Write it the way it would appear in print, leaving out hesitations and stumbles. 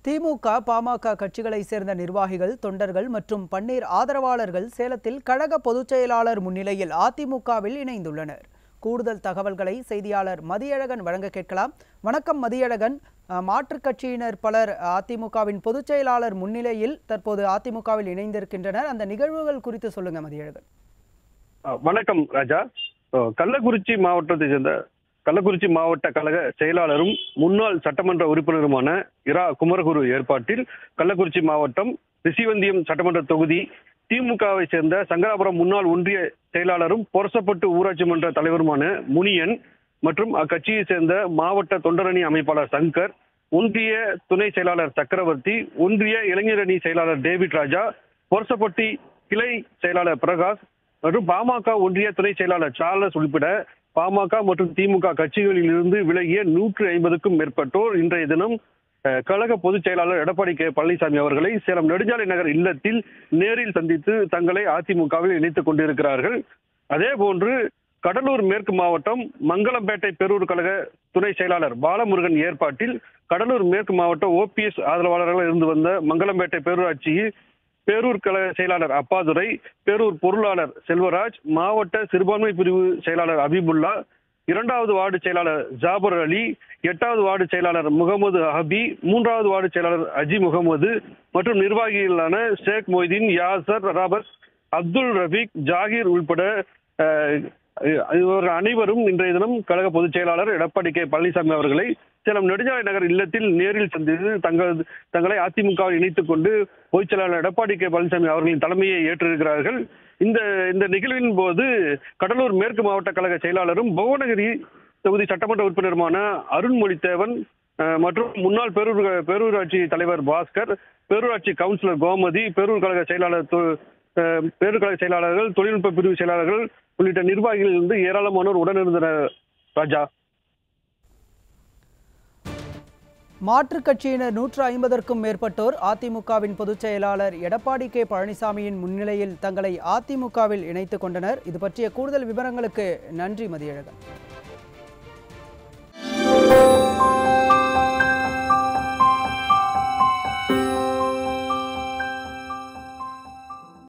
திமுக, பாமக கட்சிகளை சேர்ந்த நிர்வாகிகள், தொண்டர்கள் மற்றும் பன்னீர் ஆதரவாளர்கள் சேலத்தில் கழக பொதுச் செயலாளர் முன்னிலையில் அதிமுகவில் இணைந்துள்ளனர். கூடுதல் தகவல்களை செய்தியாளர் மதியழகன் வழங்க கேட்கலாம். வணக்கம் மதியழகன். மாற்றுக் கட்சியினர் பலர் அதிமுகவின் பொதுச் செயலாளர் முன்னிலையில் தற்போது அதிமுகவில் இணைந்திருக்கின்றனர். அந்த நிகழ்வுகள் குறித்து சொல்லுங்க மதியழகன். வணக்கம் ராஜா. கள்ளக்குறிச்சி மாவட்ட கழக செயலாளரும் முன்னாள் சட்டமன்ற உறுப்பினருமான இரா குமரகுரு ஏற்பாட்டில் கள்ளக்குறிச்சி மாவட்டம் ரிஷிவந்தியம் சட்டமன்ற தொகுதி திமுகவை சேர்ந்த சங்கராபுரம் முன்னாள் ஒன்றிய செயலாளரும் பொரசப்பட்டு ஊராட்சி மன்ற தலைவருமான முனியன் மற்றும் அக்கட்சியை சேர்ந்த மாவட்ட தொண்டரணி அமைப்பாளர் சங்கர், ஒன்றிய துணை செயலாளர் சக்கரவர்த்தி, ஒன்றிய இளைஞரணி செயலாளர் டேவிட் ராஜா, பொரசப்பட்டி கிளை செயலாளர் பிரகாஷ் மற்றும் பாமக ஒன்றிய துணை செயலாளர் சார்லஸ் உள்பட பாமக மற்றும் திமுக கட்சிகளில் இருந்து விலகிய 150க்கும் மேற்பட்டோர் இன்றைய தினம் கழக பொதுச் செயலாளர் எடப்பாடி கே பழனிசாமி அவர்களை சேலம் நெடுஞ்சாலை நகர் இல்லத்தில் நேரில் சந்தித்து தங்களை அதிமுகவில் இணைத்துக் கொண்டிருக்கிறார்கள். அதே போன்று கடலூர் மேற்கு மாவட்டம் மங்களம்பேட்டை பேரூர் கழக துணை செயலாளர் பாலமுருகன் ஏற்பாட்டில் கடலூர் மேற்கு மாவட்ட OPS ஆதரவாளர்கள் இருந்து வந்த மங்களம்பேட்டை பேரூராட்சியில் பேரூர் கழக செயலாளர் அப்பாதுரை, பேரூர் பொருளாளர் செல்வராஜ், மாவட்ட சிறுபான்மை பிரிவு செயலாளர் அபிபுல்லா, 2வது வார்டு செயலாளர் ஜாபர் அலி, 8வது வார்டு செயலாளர் முகமது ஹபி, 3வது வார்டு செயலாளர் அஜி முகமது மற்றும் நிர்வாகிகளான ஷேக் மொய்தீன், யாசர், ராபர்ட், அப்துல் ரபீக், ஜாகிர் உள்பட இவர்கள் அனைவரும் இன்றைய தினம் கழக பொதுச் செயலாளர் எடப்பாடி கே பழனிசாமி அவர்களை சேலம் நெடுஞ்சாலை நகர் இல்லத்தில் நேரில் சந்தித்து தங்களை அதிமுகவில் இணைத்துக் கொண்டு பொதுச் செயலாளர் எடப்பாடி கே பழனிசாமி அவர்களின் தலைமையை ஏற்றிருக்கிறார்கள். இந்த நிகழ்வின் போது கடலூர் மேற்கு மாவட்ட கழக செயலாளரும் புவனகிரி தொகுதி சட்டமன்ற உறுப்பினருமான அருண்மொழித்தேவன் மற்றும் முன்னாள் பேரூராட்சி தலைவர் பாஸ்கர், பேரூராட்சி கவுன்சிலர் கோமதி, பேரூர் கழக செயலாளர்கள், தொழில்நுட்ப பிரிவு செயலாளர்கள் உள்ளிட்ட நிர்வாகிகள் இருந்து ஏராளமானோர் உடனிருந்தனர். ராஜா, மாற்றுக் கட்சியினர் 150க்கும் மேற்பட்டோர் அதிமுகவின் பொதுச் செயலாளர் எடப்பாடி கே பழனிசாமியின் முன்னிலையில் தங்களை அதிமுகவில் இணைத்துக் கொண்டனர். இது பற்றிய கூடுதல் விவரங்களுக்கு நன்றி மதியழகன்.